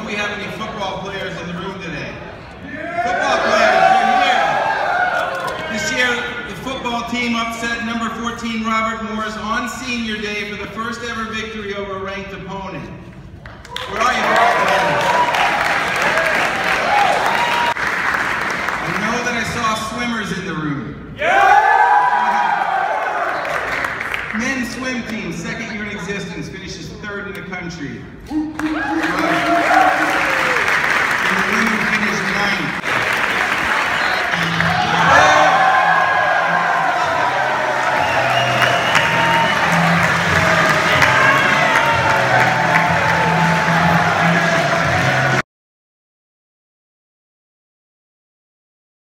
we have any football players in the room today. Football players, you're here. This year, the football team upset number 14 Robert Morris on senior day for the first ever victory over a ranked opponent.